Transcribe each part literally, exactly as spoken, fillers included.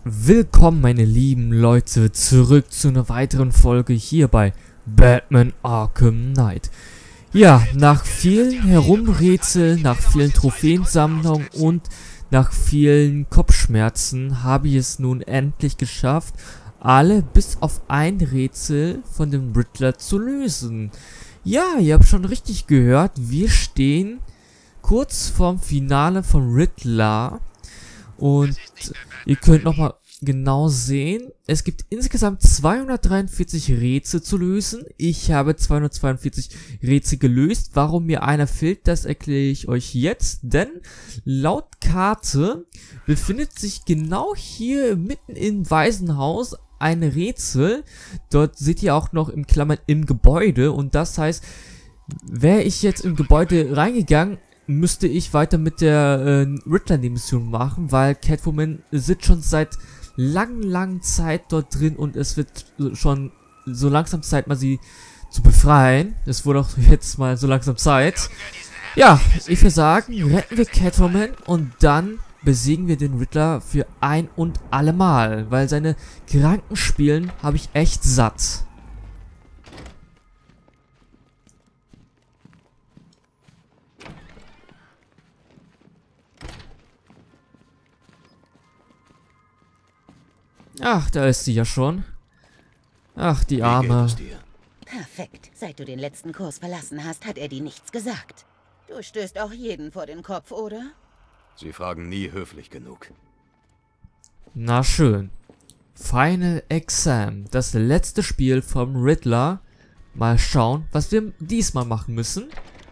Willkommen, meine lieben Leute, zurück zu einer weiteren Folge hier bei Batman Arkham Knight. Ja, nach vielen Herumrätseln, nach vielen Trophäensammlungen und nach vielen Kopfschmerzen habe ich es nun endlich geschafft, alle bis auf ein Rätsel von dem Riddler zu lösen. Ja, ihr habt schon richtig gehört, wir stehen kurz vorm Finale von Riddler. Und ihr könnt nochmal genau sehen, es gibt insgesamt zweihundertdreiundvierzig Rätsel zu lösen. Ich habe zweihundertzweiundvierzig Rätsel gelöst. Warum mir einer fehlt, das erkläre ich euch jetzt. Denn laut Karte befindet sich genau hier mitten im Waisenhaus ein Rätsel. Dort seht ihr auch noch im Klammern im Gebäude. Und das heißt, wäre ich jetzt im Gebäude reingegangen, müsste ich weiter mit der äh, Riddler-Mission machen, weil Catwoman sitzt schon seit langen, langen Zeit dort drin und es wird schon so langsam Zeit, mal sie zu befreien. Es wurde auch jetzt mal so langsam Zeit. Ja, ich würde sagen, retten wir Catwoman und dann besiegen wir den Riddler für ein und alle Mal, weil seine Krankenspielen habe ich echt satt. Ach, da ist sie ja schon. Ach, die Arme. Perfekt. Seit du den letzten Kurs verlassen hast, hat Eddie nichts gesagt. Du stößt auch jeden vor den Kopf, oder? Sie fragen nie höflich genug. Na schön. Final Exam. Das letzte Spiel vom Riddler. Mal schauen, was wir diesmal machen müssen.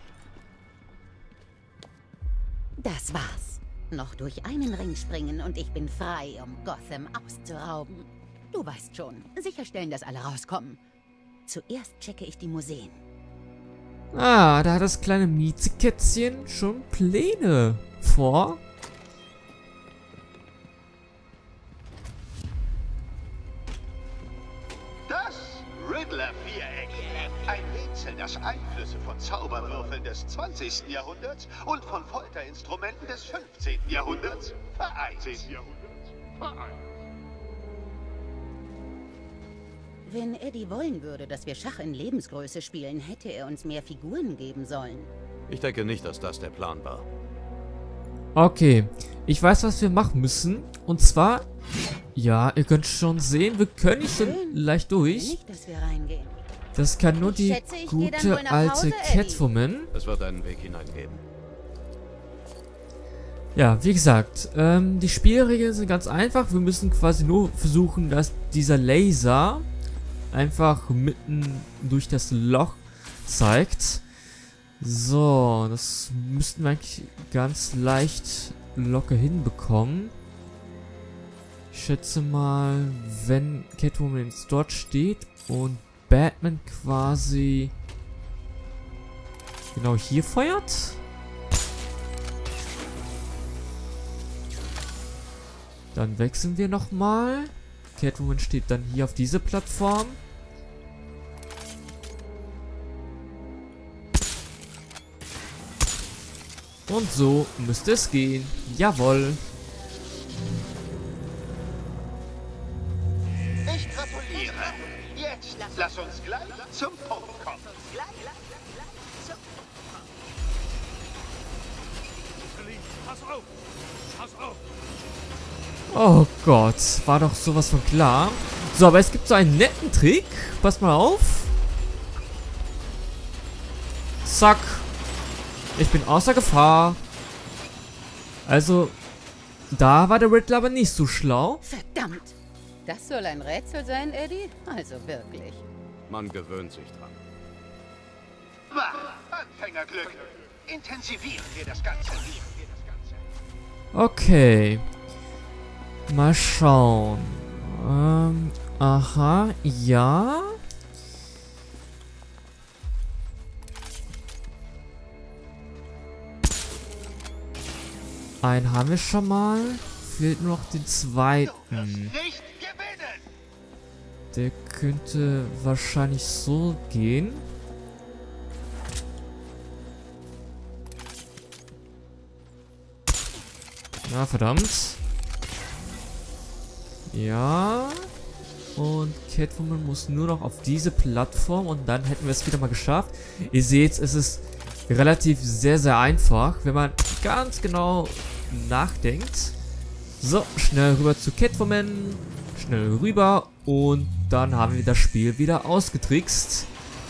Das war's. Noch durch einen Ring springen und ich bin frei, um Gotham auszurauben. Du weißt schon, sicherstellen, dass alle rauskommen. Zuerst checke ich die Museen. Ah, da hat das kleine Miezekätzchen schon Pläne vor. Das Riddler-Viereck. Ein Rätsel, das Einflüsse von Zauberwürfeln des zwanzigsten Jahrhunderts und von Folterinstrumenten des fünfzehnten Jahrhunderts vereint. Wenn Eddie wollen würde, dass wir Schach in Lebensgröße spielen, hätte er uns mehr Figuren geben sollen. Ich denke nicht, dass das der Plan war. Okay, ich weiß, was wir machen müssen. Und zwar, ja, ihr könnt schon sehen, wir können nicht so leicht durch. Nicht, dass wir reingehen. Das kann nur die schätze, ich gehe dann wohl gute nach alte Hause, Eddie. Catwoman. Es wird einen Weg hineingeben. Ja, wie gesagt, ähm, die Spielregeln sind ganz einfach. Wir müssen quasi nur versuchen, dass dieser Laser einfach mitten durch das Loch zeigt. So, das müssten wir eigentlich ganz leicht locker hinbekommen. Ich schätze mal, wenn Catwoman jetzt dort steht und Batman quasi genau hier feuert. Dann wechseln wir nochmal. Catwoman steht dann hier auf diese Plattform. Und so müsste es gehen. Jawohl. Ich gratuliere. Jetzt lass uns gleich zum Punkt kommen. Pass auf! Pass auf! Oh Gott, war doch sowas von klar. So, aber es gibt so einen netten Trick. Pass mal auf. Zack. Ich bin außer Gefahr. Also, da war der Riddler aber nicht so schlau. Verdammt! Das soll ein Rätsel sein, Eddie? Also wirklich. Man gewöhnt sich dran. Wach, Anfängerglück. Intensivieren wir das Ganze. Okay. Mal schauen. Ähm, aha, ja. Einen haben wir schon mal. Fehlt nur noch den zweiten. Nicht gewinnen! Der könnte wahrscheinlich so gehen. Na, verdammt. Ja. Und Catwoman muss nur noch auf diese Plattform und dann hätten wir es wieder mal geschafft. Ihr seht, es ist relativ sehr, sehr einfach, wenn man ganz genau nachdenkt. So, schnell rüber zu Catwoman. Schnell rüber und dann haben wir das Spiel wieder ausgetrickst.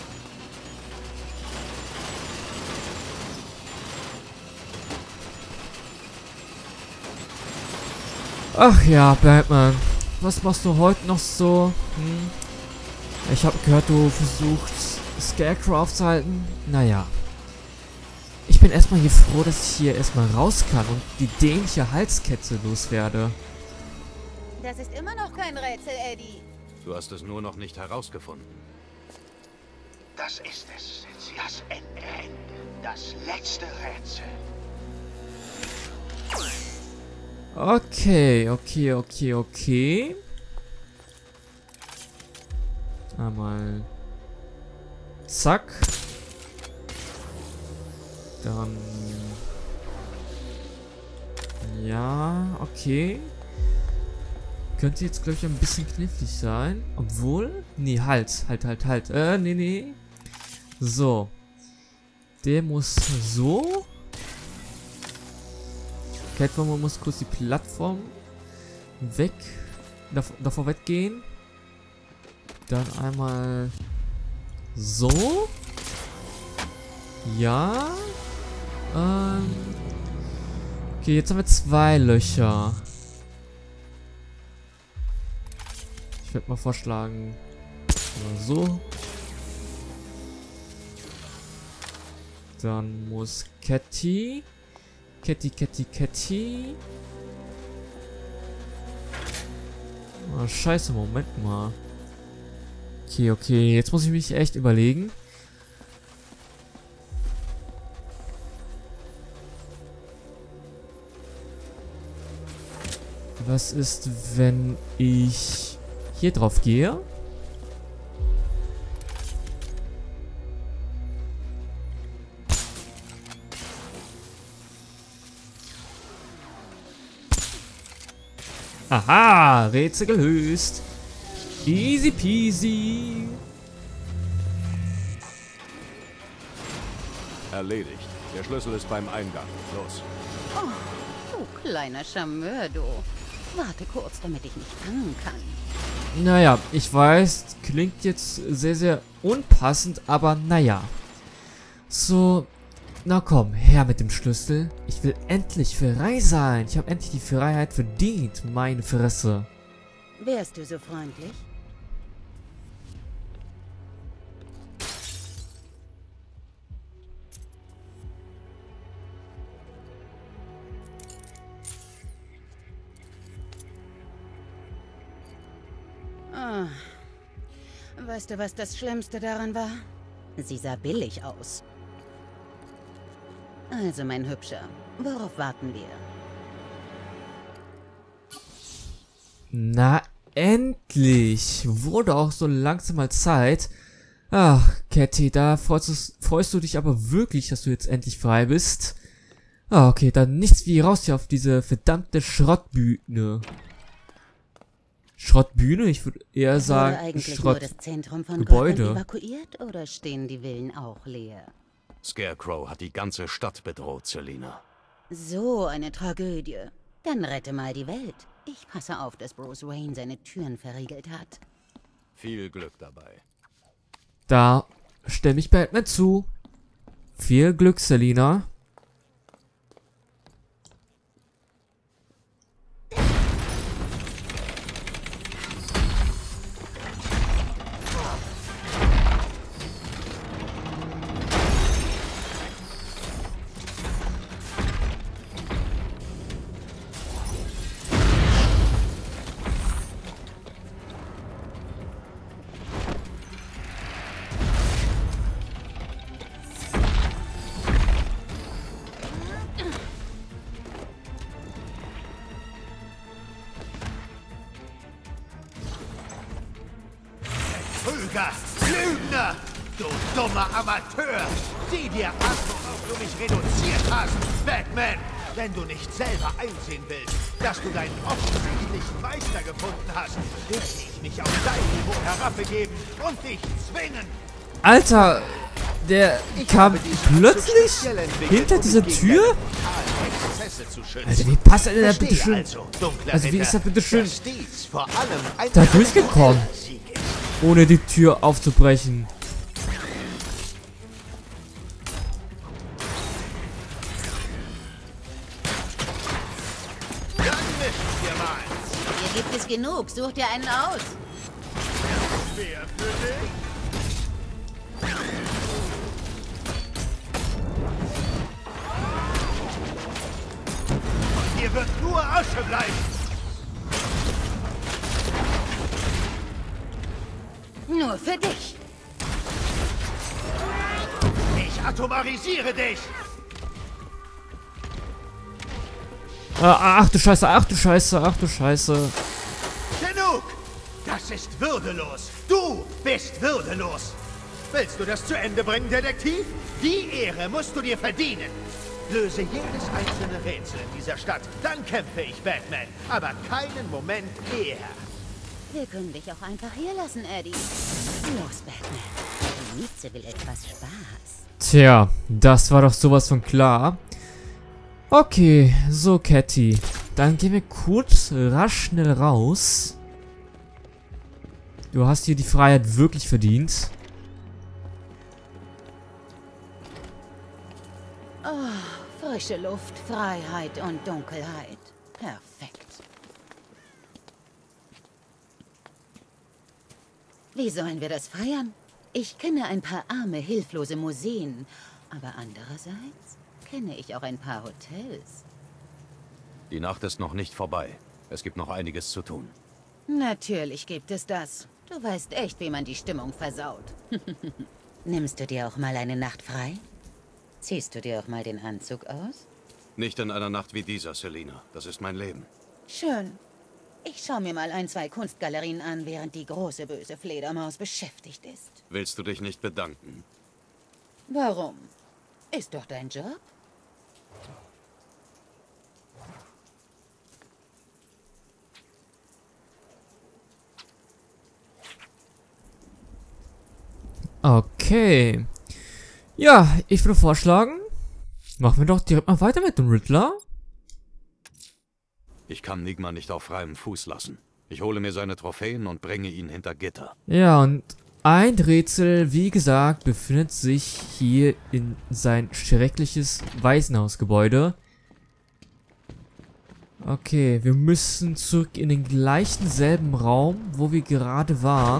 Ach ja, Batman. Was machst du heute noch so? Hm? Ich habe gehört, du versuchst Scarecrow aufzuhalten. Naja. Ich bin erstmal hier froh, dass ich hier erstmal raus kann und die dämliche Halskette loswerde. Das ist immer noch kein Rätsel, Eddie. Du hast es nur noch nicht herausgefunden. Das ist es. Das Ende. Das letzte Rätsel. Okay, okay, okay, okay. Einmal. Zack. Dann. Ja, okay. Könnte jetzt, glaube ich, ein bisschen knifflig sein. Obwohl. Nee, halt, halt, halt, halt. Äh, nee, nee. So. Der muss so. Catwoman muss kurz die Plattform weg, dav davor weggehen. Dann einmal so. Ja. Ähm. Okay, jetzt haben wir zwei Löcher. Ich würde mal vorschlagen, so. Dann muss Catty. Catty, Catty, Catty. Oh, scheiße, Moment mal. Okay, okay, jetzt muss ich mich echt überlegen. Was ist, wenn ich hier drauf gehe? Aha, Rätsel gelöst. Easy peasy. Erledigt. Der Schlüssel ist beim Eingang. Los. Oh, du kleiner Charmeur, du. Warte kurz, damit ich mich fangen kann. Naja, ich weiß, klingt jetzt sehr, sehr unpassend, aber naja. So, na komm, her mit dem Schlüssel. Ich will endlich frei sein. Ich habe endlich die Freiheit verdient, meine Fresse. Wärst du so freundlich? Ah. Weißt du, was das Schlimmste daran war? Sie sah billig aus. Also, mein Hübscher, worauf warten wir? Na, endlich! Wurde auch so langsam mal Zeit. Ach, Catty, da freust, freust du dich aber wirklich, dass du jetzt endlich frei bist. Ah, okay, dann nichts wie raus hier auf diese verdammte Schrottbühne. Schrottbühne? Ich würde eher sagen, Wurde eigentlich Schrott nur das Zentrum von Gebäude. Gotham evakuiert oder stehen die Villen auch leer? Scarecrow hat die ganze Stadt bedroht, Selina. So eine Tragödie. Dann rette mal die Welt. Ich passe auf, dass Bruce Wayne seine Türen verriegelt hat. Viel Glück dabei. Da stell mich Batman zu. Viel Glück, Selina. Betrüger! Lügner! Du dummer Amateur! Sieh dir an, worauf du mich reduziert hast! Batman! Wenn du nicht selber einsehen willst, dass du deinen offensichtlichen Meister gefunden hast, werde ich mich auf dein Niveau herabbegeben und dich zwingen. Alter, der kam plötzlich hinter dieser Tür? Alter, wie passt er denn da bitte schön? Also wie ist er bitte schön da durchgekommen? Ohne die Tür aufzubrechen. Hier gibt es genug. Such dir einen aus. Wer für dich? Hier wird nur Asche bleiben. Nur für dich. Ich atomarisiere dich. Ah, ach du Scheiße, ach du Scheiße, ach du Scheiße. Genug! Das ist würdelos. Du bist würdelos. Willst du das zu Ende bringen, Detektiv? Die Ehre musst du dir verdienen. Löse jedes einzelne Rätsel in dieser Stadt, dann kämpfe ich, Batman. Aber keinen Moment eher. Wir können dich auch einfach hier lassen, Eddie. Los, Batman. Die Mieze will etwas Spaß. Tja, das war doch sowas von klar. Okay, so Catty. Dann gehen wir kurz rasch schnell raus. Du hast hier die Freiheit wirklich verdient. Oh, frische Luft, Freiheit und Dunkelheit. Perfekt. Wie sollen wir das feiern? Ich kenne ein paar arme, hilflose Museen. Aber andererseits kenne ich auch ein paar Hotels. Die Nacht ist noch nicht vorbei. Es gibt noch einiges zu tun. Natürlich gibt es das. Du weißt echt, wie man die Stimmung versaut. Nimmst du dir auch mal eine Nacht frei? Ziehst du dir auch mal den Anzug aus? Nicht in einer Nacht wie dieser, Selina. Das ist mein Leben. Schön. Ich schaue mir mal ein, zwei Kunstgalerien an, während die große böse Fledermaus beschäftigt ist. Willst du dich nicht bedanken? Warum? Ist doch dein Job. Okay. Ja, ich würde vorschlagen, machen wir doch direkt mal weiter mit dem Riddler. Ich kann Nigma nicht auf freiem Fuß lassen. Ich hole mir seine Trophäen und bringe ihn hinter Gitter. Ja, und ein Rätsel, wie gesagt, befindet sich hier in sein schreckliches Waisenhausgebäude. Okay, wir müssen zurück in den gleichen selben Raum, wo wir gerade waren.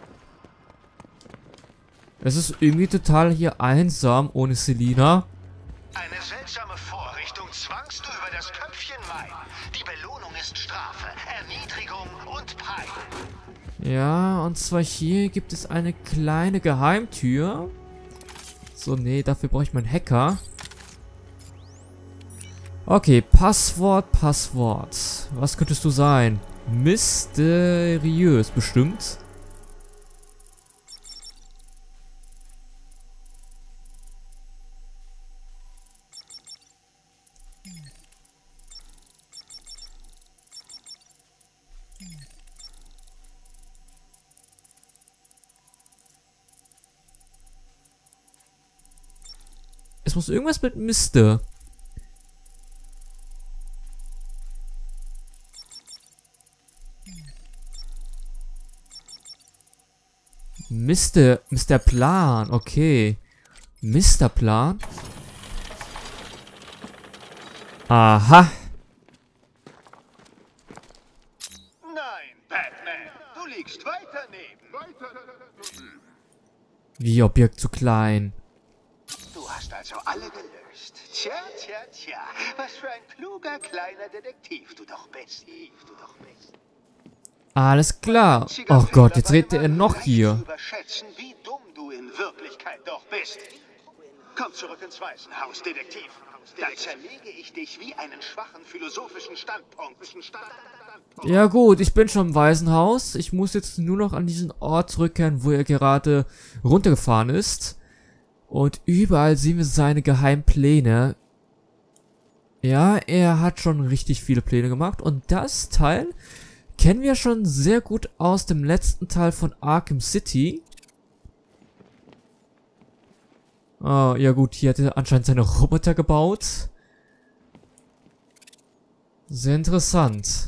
Es ist irgendwie total hier einsam ohne Selina. Eine seltsame Vorrichtung zwangst du über das Köpfchen Wein. Die Belohnung ist Strafe, Erniedrigung und Pein. Ja, und zwar hier gibt es eine kleine Geheimtür. So, nee, dafür brauche ich meinen Hacker. Okay, Passwort, Passwort. Was könntest du sein? Mysteriös, bestimmt. Es muss irgendwas mit Mister. Mister, Mister Plan, okay. Mister Plan. Aha. Nein, Batman, du liegst weiter neben. Wie Objekt zu klein. Du hast also alle gelöst. Tja, tja, tja. Was für ein kluger kleiner Detektiv du doch bist. Du doch bist. Alles klar. Oh Gott, jetzt redet er noch hier. Überschätzen, wie dumm du in Wirklichkeit doch bist. Komm zurück ins Waisenhaus, Detektiv. Dann zerlege ich dich wie einen schwachen philosophischen Standpunkt. Ja gut, ich bin schon im Waisenhaus. Ich muss jetzt nur noch an diesen Ort zurückkehren, wo er gerade runtergefahren ist. Und überall sehen wir seine geheimen Pläne. Ja, er hat schon richtig viele Pläne gemacht. Und das Teil kennen wir schon sehr gut aus dem letzten Teil von Arkham City. Ah, ja gut, hier hat er anscheinend seine Roboter gebaut. Sehr interessant.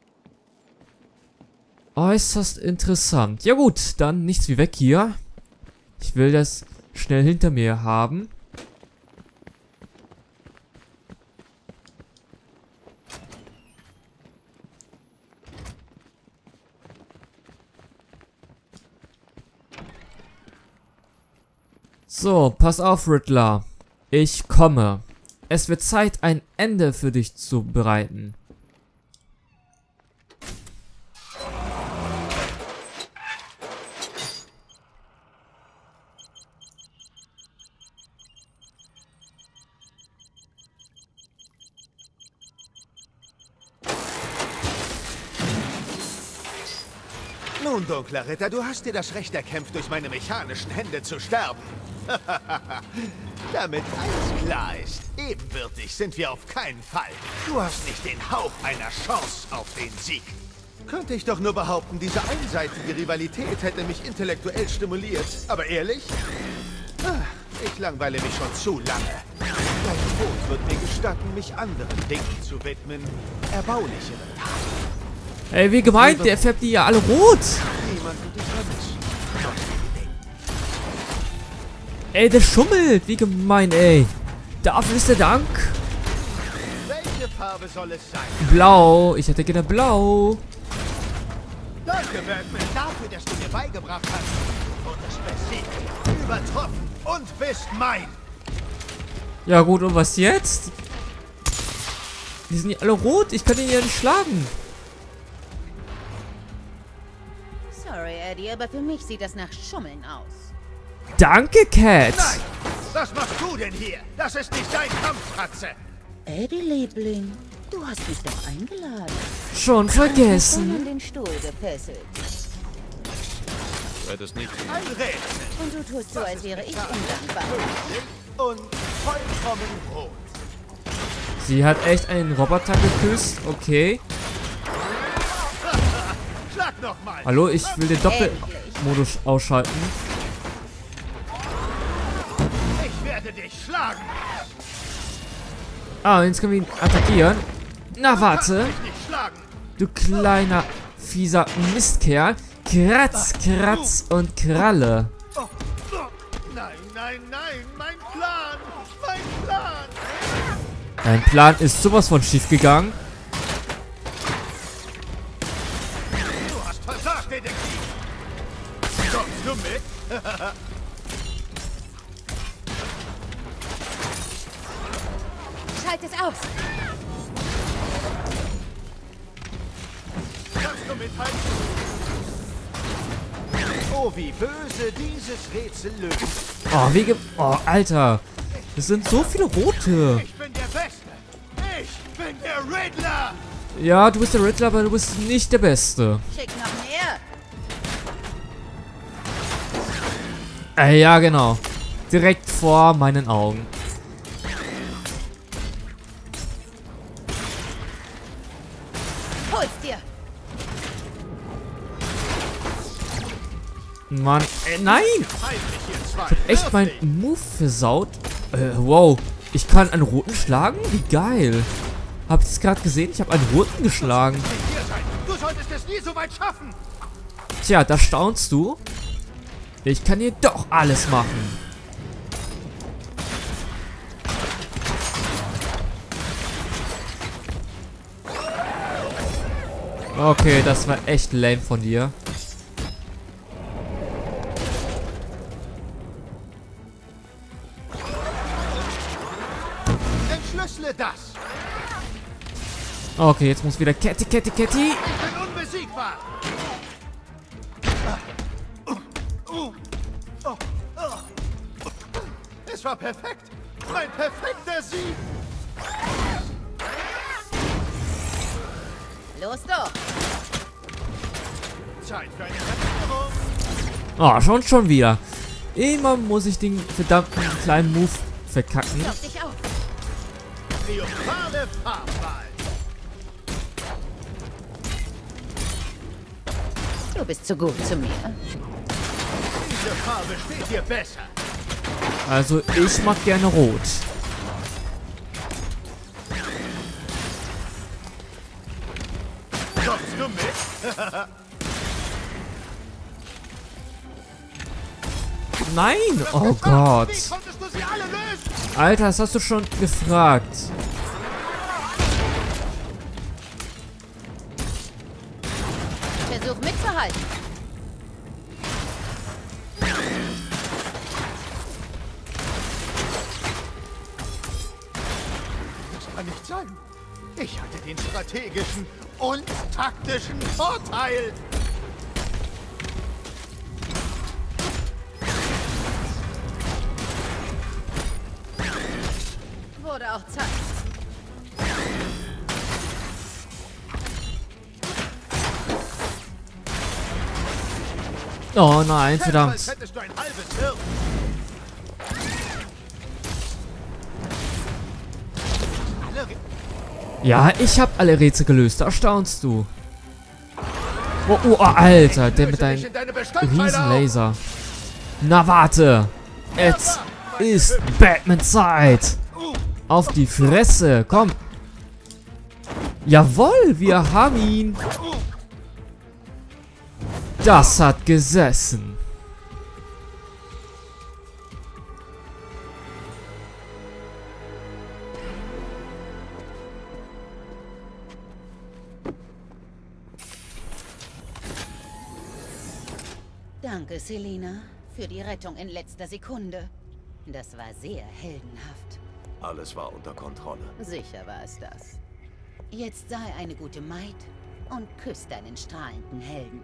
Äußerst interessant. Ja gut, dann nichts wie weg hier. Ich will das schnell hinter mir haben. So, pass auf, Riddler. Ich komme. Es wird Zeit, ein Ende für dich zu bereiten. Nun, dunkler Ritter, du hast dir das Recht erkämpft, durch meine mechanischen Hände zu sterben. Damit eins klar ist, ebenbürtig sind wir auf keinen Fall. Du hast nicht den Hauch einer Chance auf den Sieg. Könnte ich doch nur behaupten, diese einseitige Rivalität hätte mich intellektuell stimuliert. Aber ehrlich? Ich langweile mich schon zu lange. Dein Tod wird mir gestatten, mich anderen Dingen zu widmen. Erbaulicheren Taten. Ey, wie gemeint, der färbt die ja alle rot. Niemand wird dich vermissen. Ey, der schummelt. Wie gemein, ey. Dafür ist der Dank. Welche Farbe soll es sein? Blau. Ich hätte gerne blau. Danke, Batman, dafür, dass du mir beigebracht hast. Und es besiegt, übertroffen und bist mein. Ja gut, und was jetzt? Die sind ja alle rot. Ich kann ihn ja nicht schlagen. Sorry, Eddie, aber für mich sieht das nach Schummeln aus. Danke, Cat. Nein! Was machst du denn hier? Das ist nicht dein Kampf, Fratze! Eddie, Liebling, du hast mich doch eingeladen. Schon Und vergessen. an den Stuhl gefesselt. Du hättest nicht... Ein Rätsel! Und du tust so, als wäre ich undankbar. Und vollkommen rot. Sie hat echt einen Roboter geküsst. Okay. Schlag noch mal! Hallo, ich will den Doppelmodus ausschalten. Ich werde dich schlagen! Ah, jetzt können wir ihn attackieren. Na, Du warte. kannst mich nicht schlagen! Du kleiner, fieser Mistkerl. Kratz, Kratz und Kralle. Oh, oh. Nein, nein, nein! Mein Plan! Mein Plan! Dein Plan ist sowas von schief gegangen. Du hast versagt, Detektiv! Kommst du mit? Schalt es aus! Kannst du mithalten? Oh, wie böse dieses Rätsel löst. Oh, wie ge... Oh, Alter. Das sind so viele rote. Ich bin der Beste! Ich bin der Riddler! Ja, du bist der Riddler, aber du bist nicht der Beste. Schick noch mehr! Äh, ja, genau. Direkt vor meinen Augen. Hol's dir! Mann, äh, nein! Halt mich, ihr zwei! Ich hab echt meinen Move versaut. Äh, wow. Ich kann einen roten schlagen? Wie geil. Habt ihr es gerade gesehen? Ich habe einen roten geschlagen. Hier sein. Du solltest es nie so weit schaffen! Tja, da staunst du. Ich kann hier doch alles machen. Okay, das war echt lame von dir. Entschlüssele das! Okay, jetzt muss wieder Catty, Catty, Catty. Ich bin unbesiegbar! Es war perfekt! Mein perfekter Sieg! Los doch! Zeit für eine Veränderung! Oh, schon schon wieder. Immer muss ich den verdammten kleinen Move verkacken. Klopf dich auf! triumphale Farbwahl. Du bist zu gut zu mir. Diese Farbe steht dir besser. Also ich mag gerne rot. Kommst du mit? Nein! Oh Gott. Wie konntest du sie alle lösen? Alter, das hast du schon gefragt. Versuch mitzuhalten. Das kann nicht sein. Ich hatte den strategischen und taktischen Vorteil. Wurde auch Zeit. Oh nein, Als verdammt. hättest du ein halbes Hirn. Alle Re- Ja, ich habe alle Rätsel gelöst. Da staunst du. Oh, oh, oh Alter, der mit Löse dich deinem in deine Bestandteile riesen auf. Laser. Na warte. Jetzt ist Batman-Zeit. Auf die Fresse. Komm. Jawohl, wir haben ihn. Das hat gesessen. Danke, Selina, für die Rettung in letzter Sekunde. Das war sehr heldenhaft. Alles war unter Kontrolle. Sicher war es das. Jetzt sei eine gute Maid und küss deinen strahlenden Helden.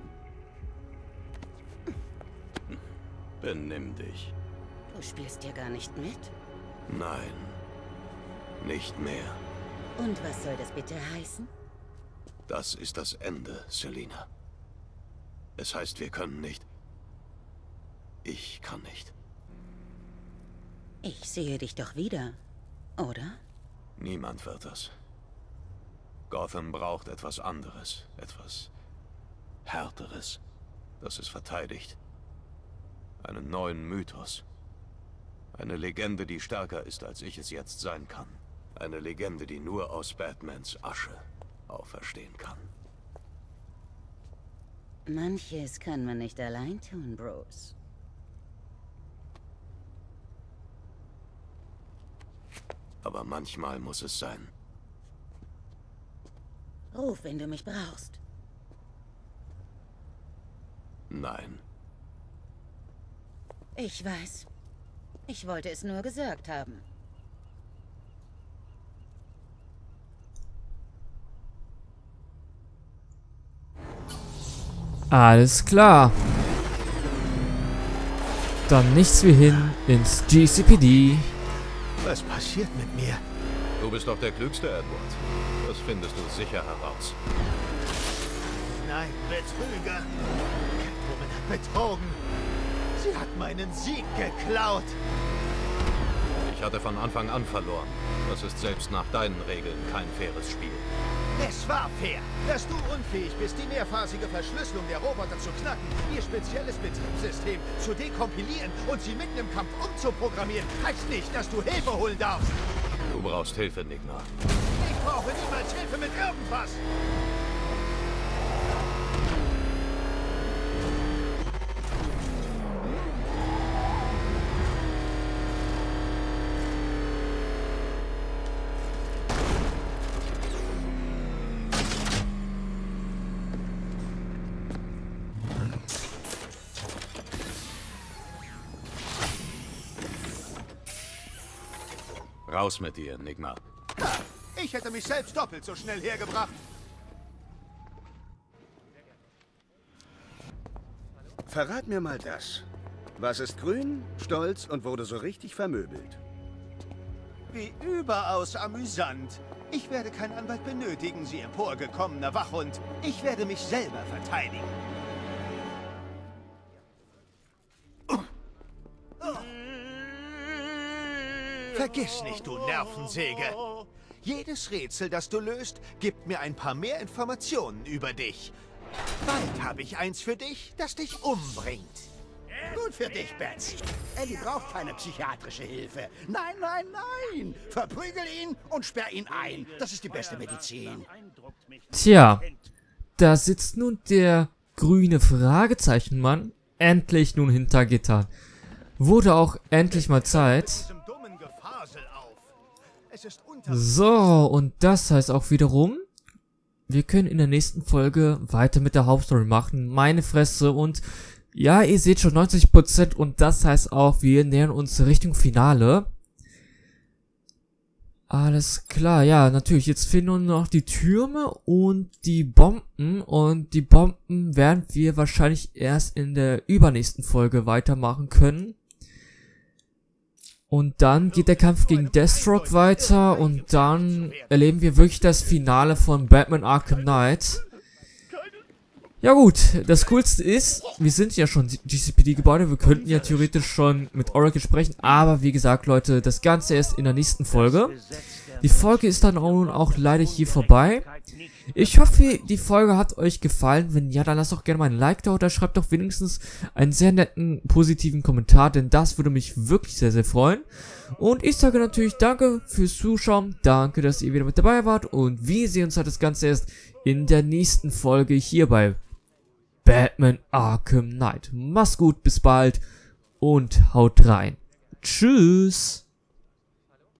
Benimm dich. Du spielst ja gar nicht mit. Nein. Nicht mehr. Und was soll das bitte heißen? Das ist das Ende, Selina. Es heißt, wir können nicht. Ich kann nicht. Ich sehe dich doch wieder, oder? Niemand wird das. Gotham braucht etwas anderes. Etwas Härteres, das es verteidigt. Einen neuen Mythos. Eine Legende, die stärker ist, als ich es jetzt sein kann. Eine Legende, die nur aus Batmans Asche auferstehen kann. Manches kann man nicht allein tun, Bruce. Aber manchmal muss es sein. Ruf, wenn du mich brauchst. Nein. Ich weiß. Ich wollte es nur gesagt haben. Alles klar. Dann nichts wie hin ins G C P D. Was passiert mit mir? Du bist doch der Klügste, Edward. Das findest du sicher heraus. Nein, Betrüger. Catwoman hat betrogen. Sie hat meinen Sieg geklaut. Ich hatte von Anfang an verloren. Das ist selbst nach deinen Regeln kein faires Spiel. Es war fair, dass du unfähig bist, die mehrphasige Verschlüsselung der Roboter zu knacken, ihr spezielles Betriebssystem zu dekompilieren und sie mitten im Kampf umzuprogrammieren, heißt nicht, dass du Hilfe holen darfst. Du brauchst Hilfe, Nigma. Ich brauche niemals Hilfe mit irgendwas. Raus mit dir, Enigma. Ich hätte mich selbst doppelt so schnell hergebracht. Verrat mir mal das. Was ist grün, stolz und wurde so richtig vermöbelt? Wie überaus amüsant. Ich werde keinen Anwalt benötigen, Sie emporgekommener Wachhund. Ich werde mich selber verteidigen. Vergiss nicht, du Nervensäge. Jedes Rätsel, das du löst, gibt mir ein paar mehr Informationen über dich. Bald habe ich eins für dich, das dich umbringt. Gut für dich, Bats. Ellie braucht keine psychiatrische Hilfe. Nein, nein, nein. Verprügel ihn und sperr ihn ein. Das ist die beste Medizin. Tja, da sitzt nun der grüne Fragezeichenmann endlich nun hinter Gittern. Wurde auch endlich mal Zeit. So, und das heißt auch wiederum, wir können in der nächsten Folge weiter mit der Hauptstory machen. Meine Fresse. Und ja, ihr seht schon neunzig Prozent und das heißt auch, wir nähern uns Richtung Finale. Alles klar, ja, natürlich. Jetzt fehlen nur noch die Türme und die Bomben. Und die Bomben werden wir wahrscheinlich erst in der übernächsten Folge weitermachen können. Und dann geht der Kampf gegen Deathstroke weiter und dann erleben wir wirklich das Finale von Batman Arkham Knight. Ja gut, das Coolste ist, wir sind ja schon G C P D-Gebäude, wir könnten ja theoretisch schon mit Oracle sprechen, aber wie gesagt, Leute, das Ganze erst in der nächsten Folge. Die Folge ist dann auch nun auch leider hier vorbei. Ich hoffe, die Folge hat euch gefallen. Wenn ja, dann lasst doch gerne mal ein Like da oder schreibt doch wenigstens einen sehr netten, positiven Kommentar, denn das würde mich wirklich sehr, sehr freuen. Und ich sage natürlich danke fürs Zuschauen, danke, dass ihr wieder mit dabei wart und wir sehen uns halt das Ganze erst in der nächsten Folge hier bei Batman Arkham Knight. Macht's gut, bis bald und haut rein. Tschüss!